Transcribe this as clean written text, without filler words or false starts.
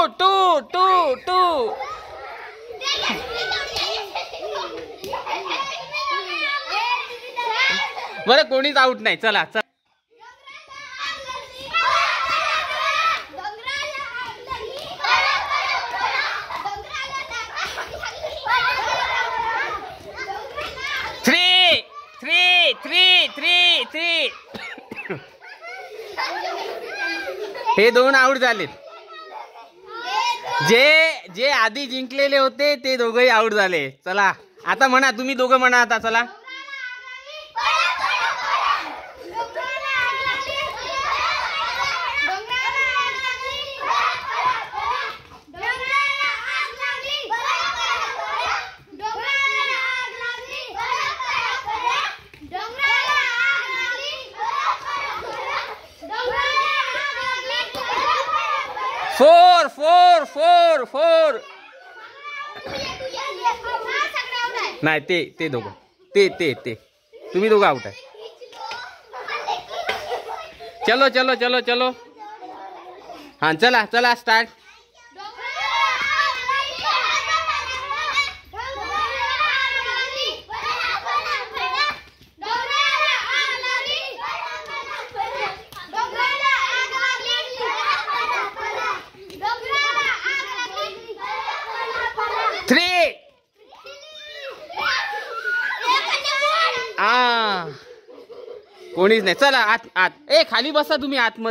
To to to बरं कोणीच out नाही. चला चला 3 हे 2 आउट झालेत. जे आधी जिंकलेले होते ते दोघंही आउट झाले. चला आता म्हणा, तुम्ही दोघं म्हणा आता. चला फोर फोर फोर फोर नाही ते दोघं ते तुम्ही दोघं आउट आहे. चलो चलो चलो चलो हाँ चला चला स्टार्ट. कोणीच नाही. चला आत आत. खाली बसा तुम्ही आतमध्ये.